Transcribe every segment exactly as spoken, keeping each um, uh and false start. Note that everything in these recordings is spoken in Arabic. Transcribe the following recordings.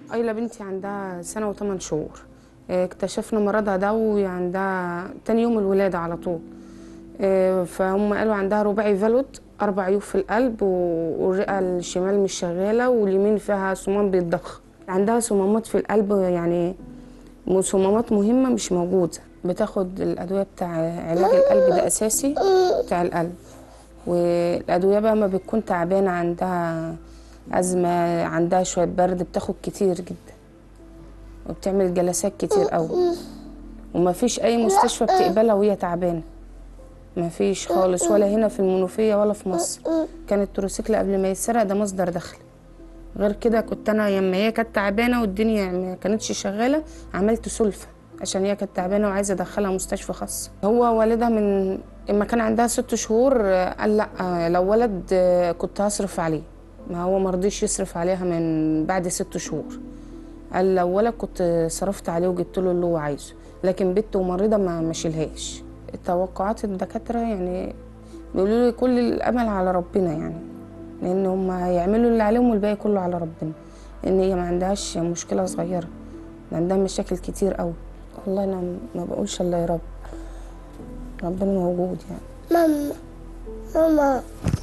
أيلا بنتي عندها سنة وثمان شهور. اكتشفنا مرضها ده وعندها تاني يوم الولادة على طول. فهم قالوا عندها رباعي فالوت، أربع عيوب في القلب، والرئة الشمال مش شغالة واليمين فيها صمام بيتضخ. عندها صمامات في القلب، يعني صمامات مهمة مش موجودة. بتاخد الأدوية بتاع علاج القلب ده أساسي بتاع القلب. والأدوية بقى ما بتكون تعبانة، عندها أزمة، عندها شوية برد، بتاخد كتير جدا وبتعمل جلسات كتير قوي. وما فيش أي مستشفى بتقبلها وهي تعبانة، ما فيش خالص، ولا هنا في المنوفية ولا في مصر. كان التروسيكل قبل ما يتسرق ده مصدر دخل. غير كده كنت أنا لما هي كانت تعبانة والدنيا ما كانتش شغالة عملت سلفة عشان هي كانت تعبانة وعايزة أدخلها مستشفى خاص. هو والدها من اما كان عندها ست شهور قال لا، لو ولد كنت هصرف عليه. ما هو مرضيش يصرف عليها من بعد ست شهور. قال لو ولد كنت صرفت عليه وجبت له اللي هو عايزه، لكن بنت ومريضه ما مشيلهاش. توقعات الدكاتره يعني بيقولوا لي كل الامل على ربنا، يعني لان هم هيعملوا اللي عليهم والباقي كله على ربنا. لان هي ما عندهاش مشكله صغيره، عندها مشاكل كتير قوي. والله انا ما بقولش الا يا رب، ربنا موجود يعني. ماما ماما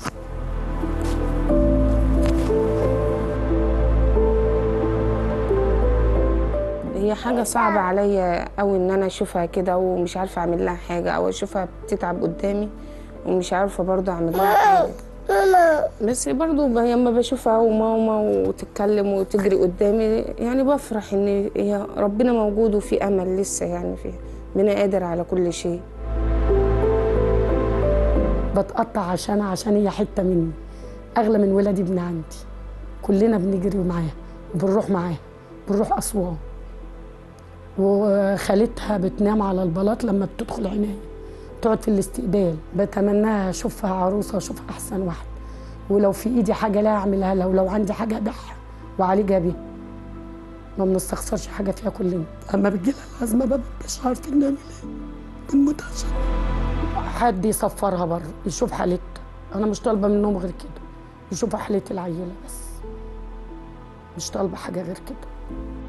هي حاجة صعبة عليا قوي ان انا اشوفها كده ومش عارفة اعمل لها حاجة، او اشوفها بتتعب قدامي ومش عارفة برضه اعمل لها حاجة. بس برضه لما بشوفها وماما وتتكلم وتجري قدامي يعني بفرح ان هي ربنا موجود وفي امل لسه، يعني فيها ربنا قادر على كل شيء. بتقطع عشان عشان هي حتة مني، اغلى من ولادي ابن عندي. كلنا بنجري معاها وبنروح معاها، بنروح اسوان. وخالتها بتنام على البلاط لما بتدخل عناية، تقعد في الاستقبال. بتمناها اشوفها عروسه، اشوفها احسن واحده، ولو في ايدي حاجه لا اعملها لها، ولو عندي حاجه ابيعها واعالجها بيها. ما بنستخسرش حاجه فيها كلنا. اما بتجيلها الازمه ما بنبقاش عارفين نعمل ايه، بنموت عشان حد يصفرها بره يشوف حالتها. انا مش طالبه منهم غير كده، يشوفوا حالة العيله بس، مش طالبه حاجه غير كده.